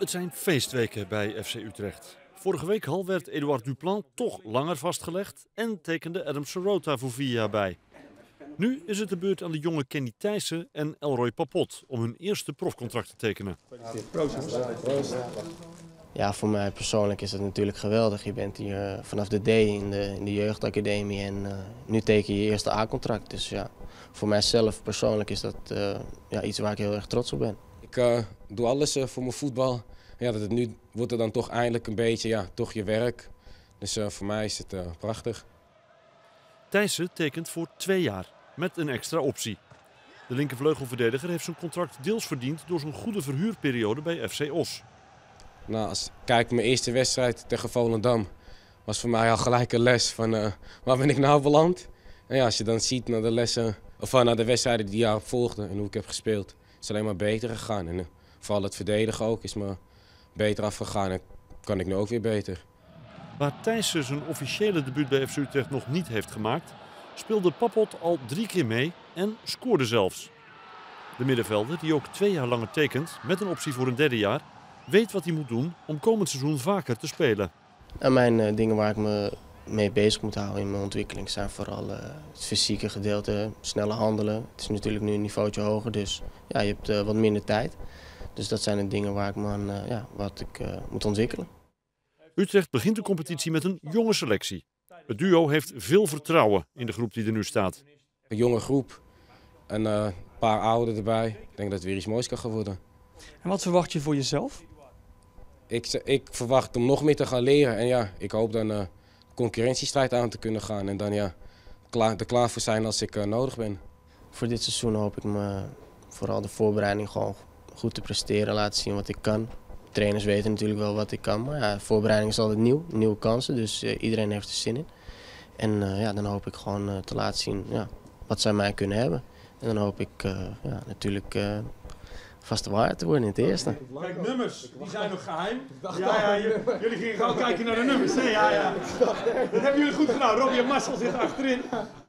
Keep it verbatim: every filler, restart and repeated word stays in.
Het zijn feestweken bij F C Utrecht. Vorige week al werd Edouard Duplan toch langer vastgelegd en tekende Adam Serota voor vier jaar bij. Nu is het de beurt aan de jonge Kenny Thijssen en Elroy Papot om hun eerste profcontract te tekenen. Ja, voor mij persoonlijk is het natuurlijk geweldig. Je bent hier vanaf de D in de, in de jeugdacademie en uh, nu teken je je eerste A-contract. Dus ja, voor mijzelf persoonlijk is dat uh, ja, iets waar ik heel erg trots op ben. Ik uh, doe alles uh, voor mijn voetbal. Ja, dat het nu wordt het dan toch eindelijk een beetje ja, toch je werk. Dus uh, voor mij is het uh, prachtig. Thijssen tekent voor twee jaar met een extra optie. De linkervleugelverdediger heeft zijn contract deels verdiend door zijn goede verhuurperiode bij F C Os. Nou, als ik kijk mijn eerste wedstrijd tegen Volendam was voor mij al gelijk een les van uh, waar ben ik nou beland. En ja, als je dan ziet naar de lessen of uh, naar de wedstrijden die jaar volgden en hoe ik heb gespeeld, is het alleen maar beter gegaan. En uh, vooral het verdedigen ook is me beter afgegaan en kan ik nu ook weer beter. Waar Thijssen zijn officiële debuut bij F C Utrecht nog niet heeft gemaakt, speelde Papot al drie keer mee en scoorde zelfs. De middenvelder, die ook twee jaar langer tekent met een optie voor een derde jaar, weet wat hij moet doen om komend seizoen vaker te spelen. En mijn uh, dingen waar ik me mee bezig moet houden in mijn ontwikkeling zijn vooral uh, het fysieke gedeelte, snelle handelen. Het is natuurlijk nu een niveautje hoger, dus ja, je hebt uh, wat minder tijd. Dus dat zijn de dingen waar ik me aan, uh, ja, wat ik uh, moet ontwikkelen. Utrecht begint de competitie met een jonge selectie. Het duo heeft veel vertrouwen in de groep die er nu staat. Een jonge groep en uh, een paar ouderen erbij. Ik denk dat het weer iets moois kan gaan worden. En wat verwacht je voor jezelf? Ik, ik verwacht om nog meer te gaan leren en ja, ik hoop dan uh, concurrentiestrijd aan te kunnen gaan en dan ja, klaar, er klaar voor zijn als ik uh, nodig ben. Voor dit seizoen hoop ik me vooral de voorbereiding gewoon goed te presteren, laten zien wat ik kan. Trainers weten natuurlijk wel wat ik kan, maar ja, voorbereiding is altijd nieuw, nieuwe kansen, dus uh, iedereen heeft er zin in. En uh, ja, dan hoop ik gewoon uh, te laten zien ja, wat zij mij kunnen hebben. En dan hoop ik uh, ja, natuurlijk uh, vaste waarheid te worden in het eerste. Kijk, nummers, die zijn nog geheim. Ja, ja, jullie gingen gewoon kijken naar de nummers. Nee, ja, ja. Dat hebben jullie goed gedaan. Robbie en Marcel zitten achterin.